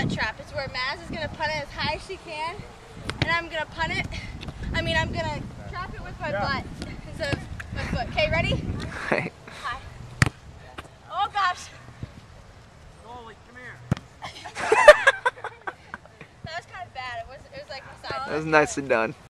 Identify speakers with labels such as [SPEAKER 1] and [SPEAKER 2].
[SPEAKER 1] butt trap. It's where Maz is going to punt it as high as she can, and I'm going to punt it. I'm going to trap it with my butt instead of my foot. Okay, ready?
[SPEAKER 2] Right.
[SPEAKER 1] Hi. Oh gosh.
[SPEAKER 3] Goalie, come here.
[SPEAKER 1] That was kind of bad. It was like a side.
[SPEAKER 2] That was nicely done.